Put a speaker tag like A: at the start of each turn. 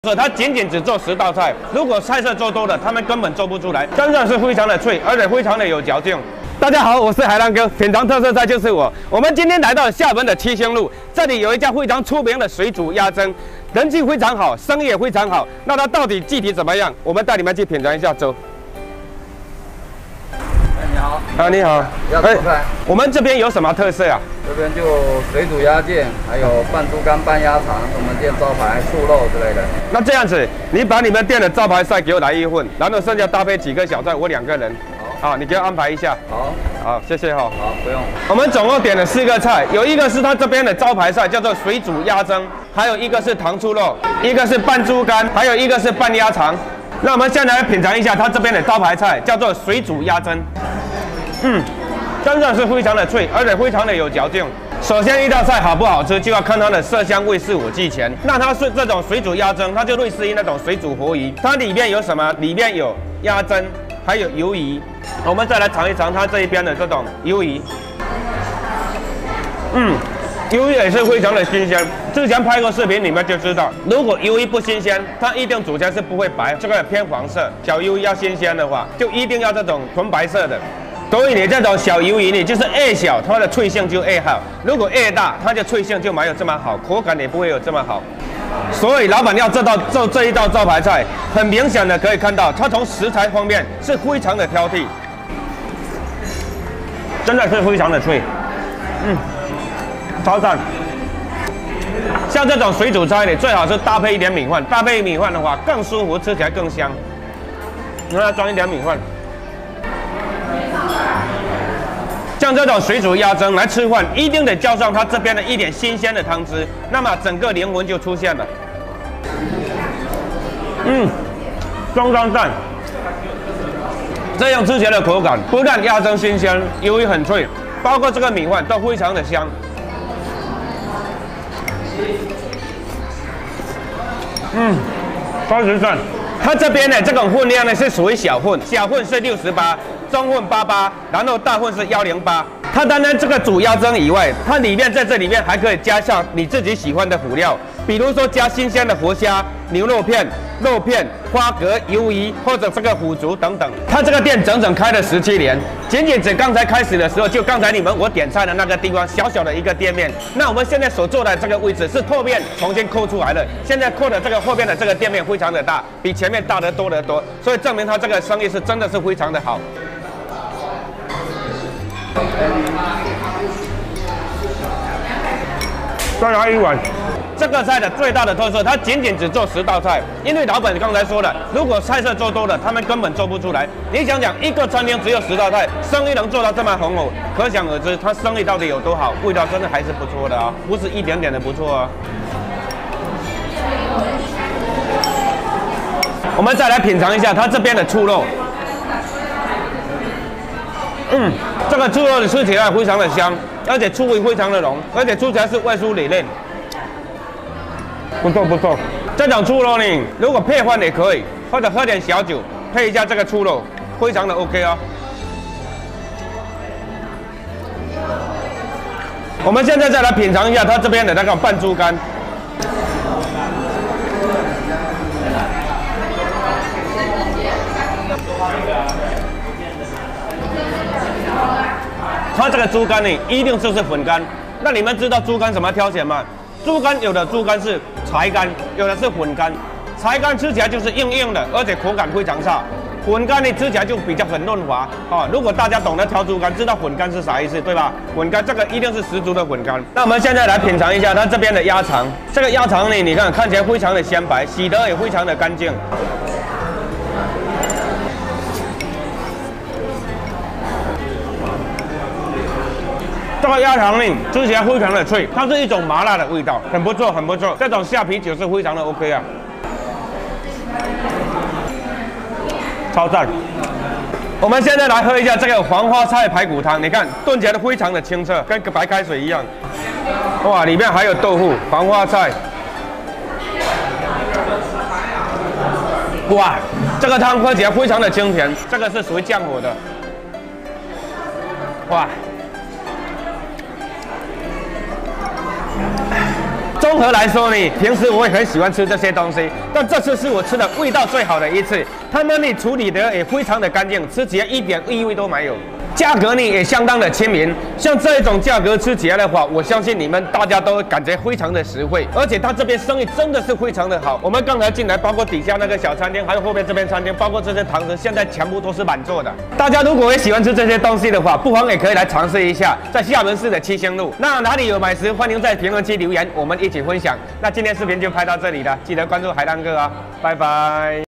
A: 所以他仅只做10道菜，如果菜色做多了，他们根本做不出来，真的是非常的脆，而且非常的有嚼劲。大家好，我是海浪哥，品尝特色菜就是我。我们今天来到厦门的七星路，这里有一家非常出名的水煮鸭胗，人气非常好，生意也非常好。那它到底具体怎么样？我们带你们去品尝一下。走。
B: 你好。
A: 啊，你好。
B: 要什么菜？
A: 我们这边有什么特色啊？
B: 这边就水煮鸭腱，还有拌猪肝、拌鸭肠，我们店招牌素肉之类的。
A: 那这样子，你把你们店的招牌菜给我来一份，然后剩下搭配几个小菜，我2个人。好，你给我安排一下。好，谢谢哈。
B: 好，不用。
A: 我们总共点了4个菜，有一个是他这边的招牌菜，叫做水煮鸭胗，还有一个是糖醋肉，一个是拌猪肝，还有一个是拌鸭肠。那我们现在来品尝一下他这边的招牌菜，叫做水煮鸭胗。真的是非常的脆，而且非常的有嚼劲。首先一道菜好不好吃，就要看它的色香味是5俱全。那它是这种水煮鸭胗，它就类似于那种水煮活鱼。它里面有什么？里面有鸭胗，还有鱿鱼。我们再来尝一尝它这一边的这种鱿鱼。鱿鱼也是非常的新鲜。之前拍过视频，你们就知道，如果鱿鱼不新鲜，它一定煮起来是不会白，这个偏黄色。小鱿鱼要新鲜的话，就一定要这种纯白色的。所以你这种小鱿鱼，你就是越小，它的脆性就越好；如果越大，它的脆性就没有这么好，口感也不会有这么好。所以老板要这一道招牌菜，很明显的可以看到，他从食材方面是非常的挑剔，真的是非常的脆，超赞。像这种水煮菜，你最好是搭配一点米饭，搭配米饭的话更舒服，吃起来更香。你让它装一点米饭。像这种水煮鸭胗来吃饭，一定得浇上它这边的一点新鲜的汤汁，那么整个灵魂就出现了。双双赞，这样吃起来的口感，不但鸭胗新鲜，鱿鱼很脆，包括这个米饭都非常的香。超级赞。它这边的这种分量呢是属于小份，小份是68，中份88，然后大份是108。它当然这个煮鸭胗以外，它里面在这里面还可以加上你自己喜欢的辅料，比如说加新鲜的活虾、牛肉片、肉片、花蛤、鱿鱼或者这个腐竹等等。它这个店整整开了17年，仅只刚才开始的时候，就刚才我点菜的那个地方，小小的一个店面。那我们现在所坐的这个位置是后面重新抠出来的，现在抠的这个后面的这个店面非常的大，比前面大得多得多，所以证明它这个生意是真的是非常的好。再来一碗。这个菜的最大的特色，它仅只做10道菜，因为老板刚才说了，如果菜色做多了，他们根本做不出来。你想想，一个餐厅只有10道菜，生意能做到这么红火，可想而知，它生意到底有多好，味道真的还是不错的啊，不是一点点的不错啊。我们再来品尝一下它这边的醋肉。这个醋肉吃起来非常的香，而且醋味非常的浓，而且吃起来是外酥里嫩，不错不错。这种醋肉呢，如果配饭也可以，或者喝点小酒配一下这个醋肉，非常的 OK 哦。我们现在再来品尝一下它这边的那个拌猪肝。它这个猪肝呢，一定就是粉干。那你们知道猪肝怎么挑选吗？猪肝有的猪肝是柴肝，有的是粉干。柴肝吃起来就是硬硬的，而且口感非常差。粉干呢吃起来就比较很润滑啊。如果大家懂得挑猪肝，知道粉干是啥意思，对吧？粉干这个一定是十足的粉干。那我们现在来品尝一下它这边的鸭肠。这个鸭肠呢，你看起来非常的鲜白，洗得也非常的干净。这个鸭肠呢，吃起来非常的脆，它是一种麻辣的味道，很不错，很不错。这种下啤酒是非常的 OK 啊，超赞。我们现在来喝一下这个黄花菜排骨汤，你看炖起来非常的清澈，跟白开水一样。哇，里面还有豆腐、黄花菜。哇，这个汤喝起来非常的清甜，这个是属于降火的。哇。 综合来说呢，平时我也很喜欢吃这些东西，但这次是我吃的味道最好的一次。他们呢处理的也非常的干净，吃起来一点异味都没有。价格呢也相当的亲民，像这种价格吃起来的话，我相信你们大家都感觉非常的实惠，而且他这边生意真的是非常的好。我们刚才进来，包括底下那个小餐厅，还有后面这边餐厅，包括这些堂食，现在全部都是满座的。大家如果也喜欢吃这些东西的话，不妨也可以来尝试一下，在厦门市的七星路。那哪里有美食，欢迎在评论区留言，我们一起分享。那今天视频就拍到这里了，记得关注海浪哥啊，拜拜。